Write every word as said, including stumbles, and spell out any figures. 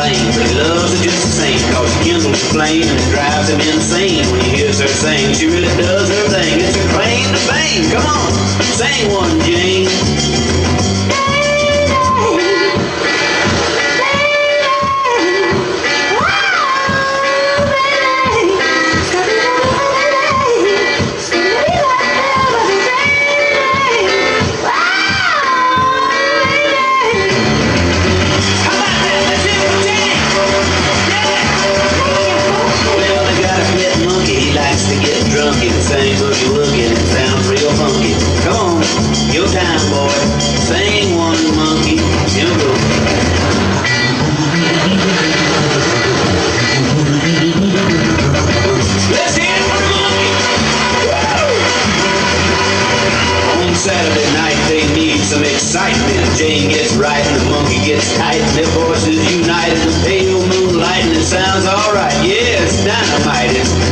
explain, but he loves her just the same, cause she kindles the flame and it drives him insane when he hears her sing. She really does her thing, it's her claim to fame. Come on, sing one, Jane. Sing boogie woogie and it sounds real funky. Come on, your time, boy. Sing one, monkey. You go. Let's hear it for the monkey. Woo! On Saturday night they need some excitement. Jane gets right and the monkey gets tight and their voices unite in the pale moonlight and it sounds alright. Yeah, it's dynamite. It's